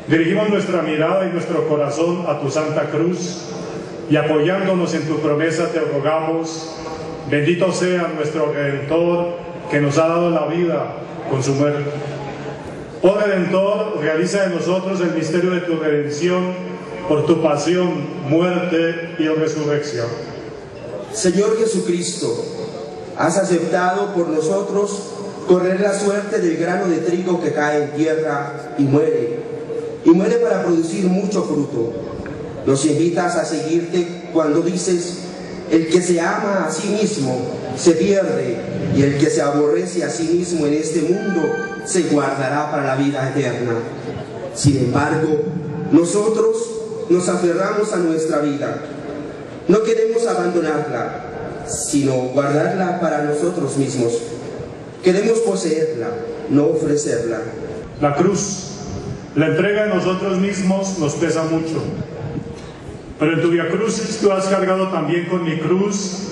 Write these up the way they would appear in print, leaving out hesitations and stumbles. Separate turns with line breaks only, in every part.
Dirigimos nuestra mirada y nuestro corazón a tu Santa Cruz y apoyándonos en tu promesa te rogamos, bendito sea nuestro Redentor que nos ha dado la vida con su muerte. Oh Redentor, realiza en nosotros el misterio de tu redención por tu pasión, muerte y resurrección.
Señor Jesucristo, has aceptado por nosotros correr la suerte del grano de trigo que cae en tierra y muere para producir mucho fruto. Nos invitas a seguirte cuando dices: el que se ama a sí mismo se pierde, y el que se aborrece a sí mismo en este mundo se guardará para la vida eterna. Sin embargo, nosotros nos aferramos a nuestra vida. No queremos abandonarla, sino guardarla para nosotros mismos. Queremos poseerla, no ofrecerla.
La cruz, la entrega de nosotros mismos nos pesa mucho. Pero en tu Vía Crucis tú has cargado también con mi cruz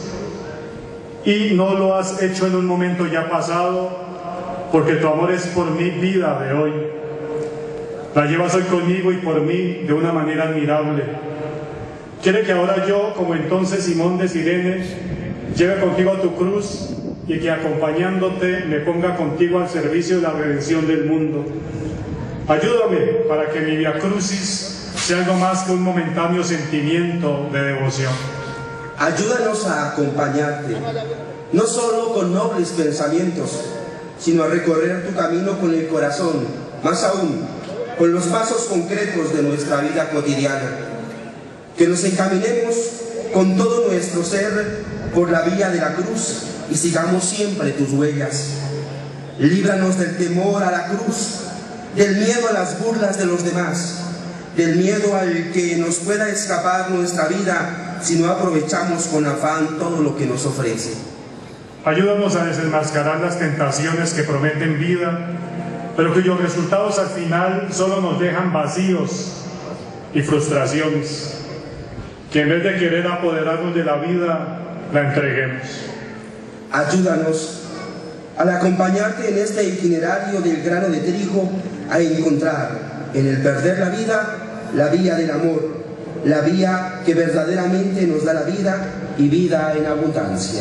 y no lo has hecho en un momento ya pasado, porque tu amor es por mi vida de hoy. La llevas hoy conmigo y por mí de una manera admirable. Quiere que ahora yo, como entonces Simón de Cirene, lleve contigo tu cruz y que acompañándote me ponga contigo al servicio de la redención del mundo. Ayúdame para que mi Vía Crucis sea algo más que un momentáneo sentimiento de devoción.
Ayúdanos a acompañarte, no solo con nobles pensamientos, sino a recorrer tu camino con el corazón, más aún, con los pasos concretos de nuestra vida cotidiana. Que nos encaminemos con todo nuestro ser por la vía de la cruz y sigamos siempre tus huellas. Líbranos del temor a la cruz, del miedo a las burlas de los demás, del miedo al que nos pueda escapar nuestra vida si no aprovechamos con afán todo lo que nos ofrece.
Ayúdanos a desenmascarar las tentaciones que prometen vida, pero cuyos resultados al final solo nos dejan vacíos y frustraciones. Que en vez de querer apoderarnos de la vida, la entreguemos.
Ayúdanos, al acompañarte en este itinerario del grano de trigo, a encontrar en el perder la vida, la vía del amor, la vía que verdaderamente nos da la vida y vida en abundancia.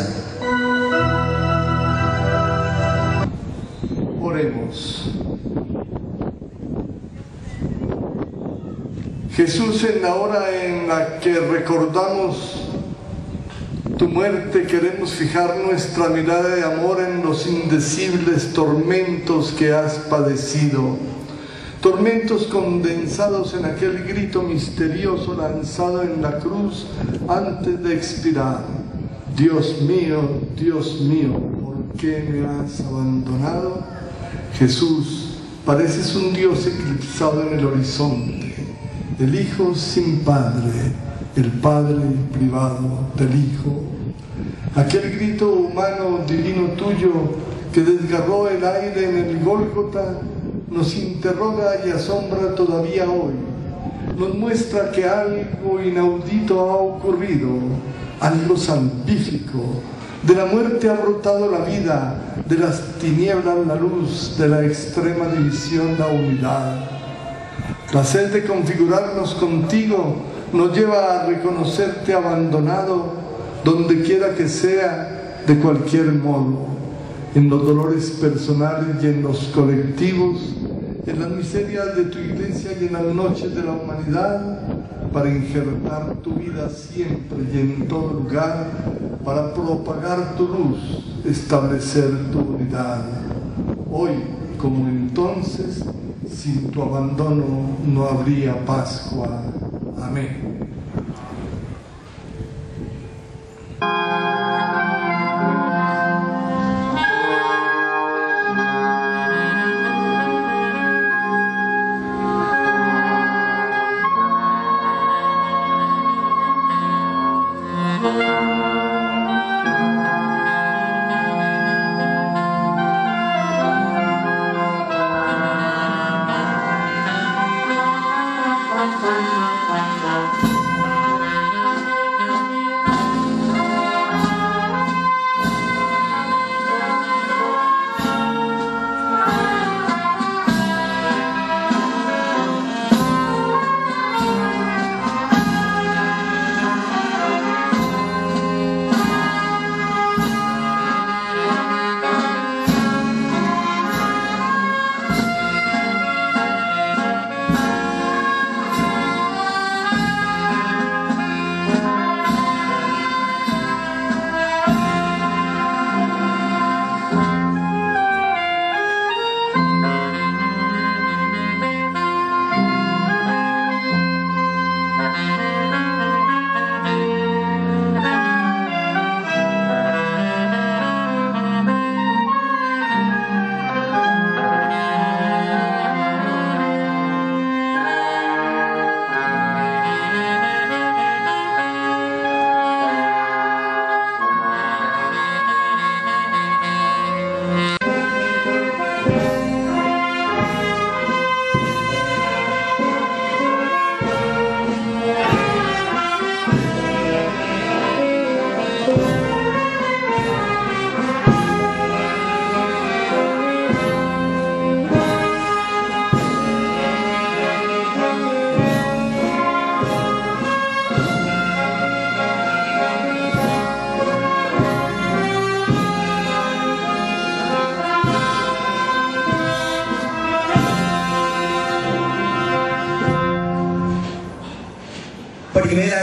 Oremos. Jesús, en la hora en la que recordamos tu muerte, queremos fijar nuestra mirada de amor en los indecibles tormentos que has padecido. Tormentos condensados en aquel grito misterioso lanzado en la cruz antes de expirar. Dios mío, ¿por qué me has abandonado? Jesús, pareces un Dios eclipsado en el horizonte, el Hijo sin Padre, el Padre privado del Hijo. Aquel grito humano divino tuyo que desgarró el aire en el Gólgota nos interroga y asombra todavía hoy. Nos muestra que algo inaudito ha ocurrido, algo salvífico. De la muerte ha brotado la vida, de las tinieblas la luz, de la extrema división la unidad. La sed de configurarnos contigo nos lleva a reconocerte abandonado, donde quiera que sea, de cualquier modo, en los dolores personales y en los colectivos, en las miserias de tu iglesia y en las noches de la humanidad, para injertar tu vida siempre y en todo lugar, para propagar tu luz, establecer tu unidad. Hoy, como entonces, sin tu abandono no habría Pascua. Amén.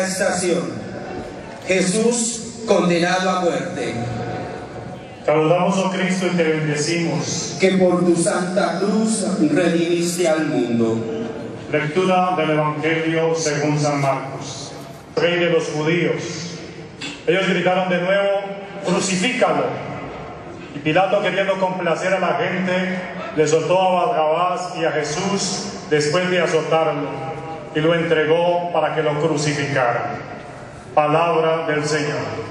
estación. Jesús condenado a muerte.
Te adoramos, oh Cristo, y te bendecimos.
Que por tu santa cruz redimiste al mundo.
Lectura del Evangelio según San Marcos. Rey de los judíos. Ellos gritaron de nuevo: ¡crucifícalo! Y Pilato, queriendo complacer a la gente, le soltó a Barrabás y a Jesús después de azotarlo, y lo entregó para que lo crucificaran. Palabra del Señor.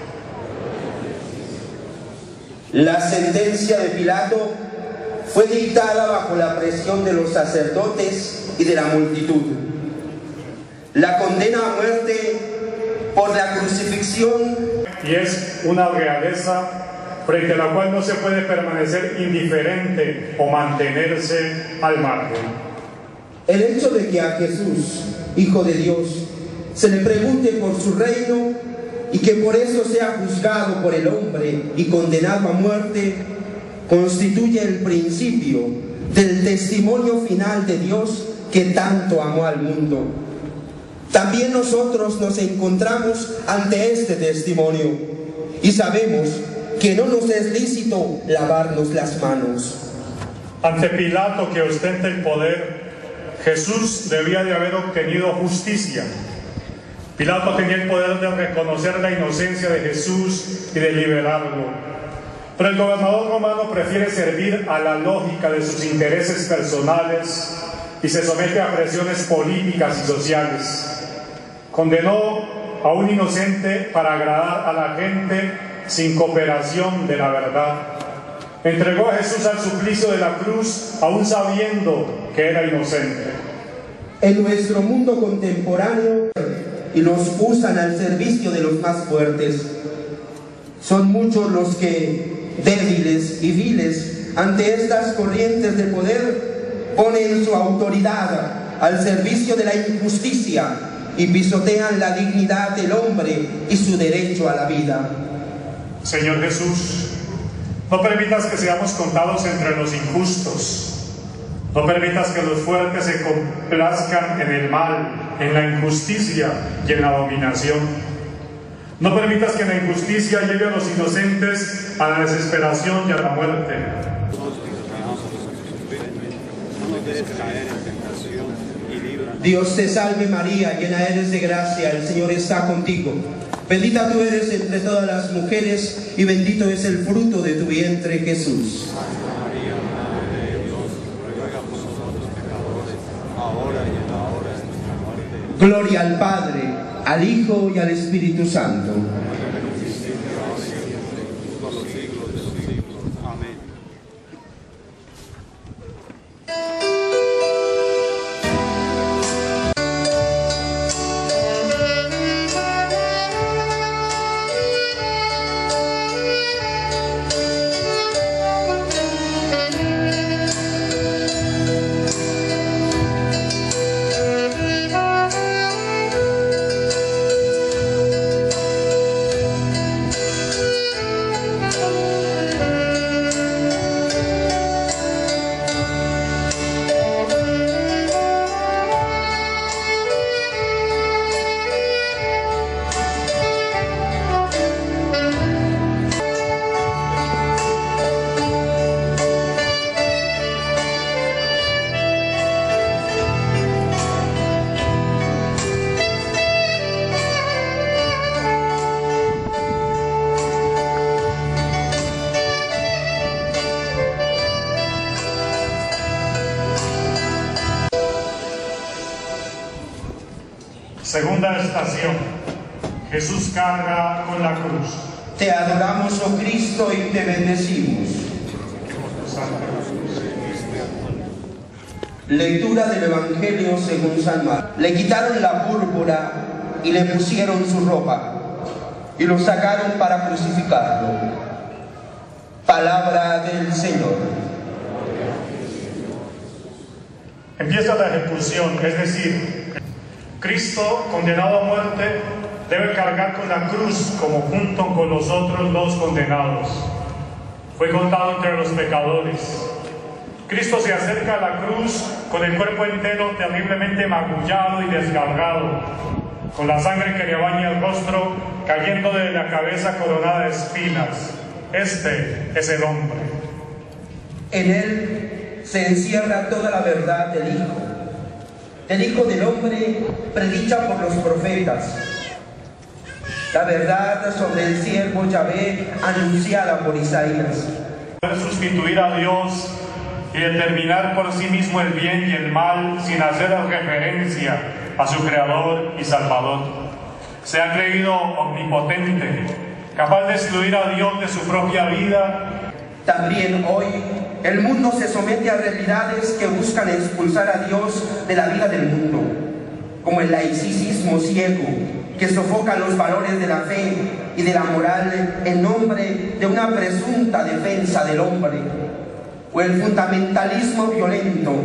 La sentencia de Pilato fue dictada bajo la presión de los sacerdotes y de la multitud. La condena a muerte por la crucifixión.
Y es una realeza frente a la cual no se puede permanecer indiferente o mantenerse al margen.
El hecho de que a Jesús, Hijo de Dios, se le pregunte por su reino y que por eso sea juzgado por el hombre y condenado a muerte, constituye el principio del testimonio final de Dios que tanto amó al mundo. También nosotros nos encontramos ante este testimonio y sabemos que no nos es lícito lavarnos las manos.
Ante Pilato, que ostenta el poder, Jesús debía de haber obtenido justicia. Pilato tenía el poder de reconocer la inocencia de Jesús y de liberarlo. Pero el gobernador romano prefiere servir a la lógica de sus intereses personales y se somete a presiones políticas y sociales. Condenó a un inocente para agradar a la gente sin cooperación de la verdad. Entregó a Jesús al suplicio de la cruz, aún sabiendo que era inocente.
En nuestro mundo contemporáneo, y los usan al servicio de los más fuertes. Son muchos los que, débiles y viles, ante estas corrientes de poder, ponen su autoridad al servicio de la injusticia y pisotean la dignidad del hombre y su derecho a la vida.
Señor Jesús, no permitas que seamos contados entre los injustos. No permitas que los fuertes se complazcan en el mal, en la injusticia y en la dominación. No permitas que la injusticia lleve a los inocentes a la desesperación y a la muerte.
Dios te salve María, llena eres de gracia, el Señor está contigo. Bendita tú eres entre todas las mujeres y bendito es el fruto de tu vientre, Jesús. Gloria al Padre, al Hijo y al Espíritu Santo.
Amén.
Segunda estación. Jesús carga con la cruz.
Te adoramos, oh Cristo, y te bendecimos. Lectura del Evangelio según San Marcos. Le quitaron la púrpura y le pusieron su ropa y lo sacaron para crucificarlo. Palabra del Señor.
Empieza la ejecución, es decir, Cristo, condenado a muerte, debe cargar con la cruz como junto con los otros dos condenados. Fue contado entre los pecadores. Cristo se acerca a la cruz con el cuerpo entero terriblemente magullado y desgarrado. con la sangre que le baña el rostro, cayendo de la cabeza coronada de espinas. Este es el hombre.
En él se encierra toda la verdad del Hijo del Hombre, predicha por los profetas. La verdad sobre el siervo Yahvé, anunciada por Isaías.
Poder sustituir a Dios y determinar por sí mismo el bien y el mal sin hacer referencia a su Creador y Salvador. Se ha creído omnipotente, capaz de excluir a Dios de su propia vida.
También hoy el mundo se somete a realidades que buscan expulsar a Dios de la vida del mundo, como el laicismo ciego que sofoca los valores de la fe y de la moral en nombre de una presunta defensa del hombre, o el fundamentalismo violento.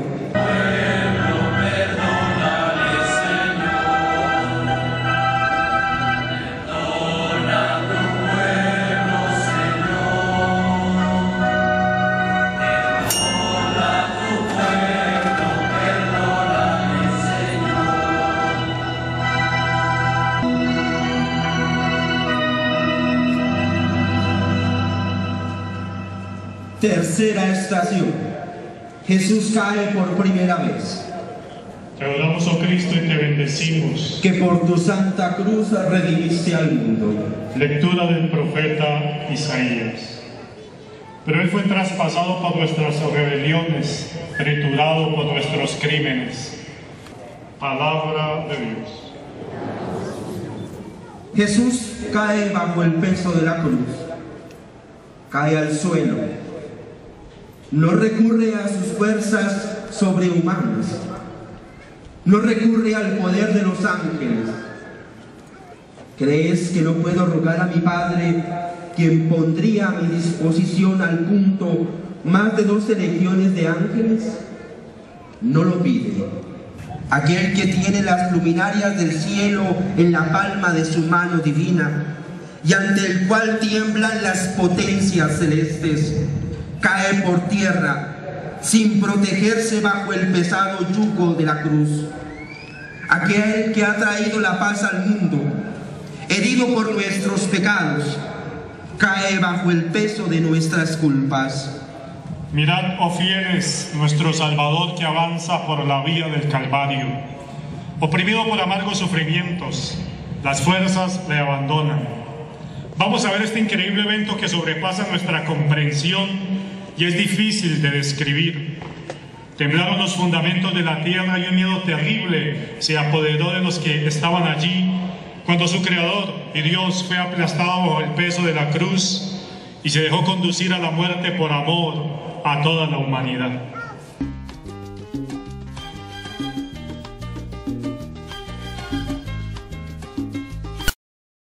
Tercera estación. Jesús cae por primera vez.
Te adoramos, oh Cristo, y te bendecimos.
Que por tu santa cruz redimiste al mundo.
Lectura del profeta Isaías. Pero él fue traspasado por nuestras rebeliones, triturado por nuestros crímenes. Palabra de Dios.
Jesús cae bajo el peso de la cruz. Cae al suelo. No recurre a sus fuerzas sobrehumanas. No recurre al poder de los ángeles. ¿Crees que no puedo rogar a mi Padre, quien pondría a mi disposición al punto más de 12 legiones de ángeles? No lo pide. Aquel que tiene las luminarias del cielo en la palma de su mano divina y ante el cual tiemblan las potencias celestes, cae por tierra sin protegerse bajo el pesado yugo de la cruz. Aquel que ha traído la paz al mundo, herido por nuestros pecados, cae bajo el peso de nuestras culpas.
Mirad, oh fieles, nuestro Salvador que avanza por la vía del Calvario. Oprimido por amargos sufrimientos, las fuerzas le abandonan. Vamos a ver este increíble evento que sobrepasa nuestra comprensión y es difícil de describir. Temblaron los fundamentos de la tierra y un miedo terrible se apoderó de los que estaban allí cuando su Creador y Dios fue aplastado bajo el peso de la cruz y se dejó conducir a la muerte por amor a toda la humanidad.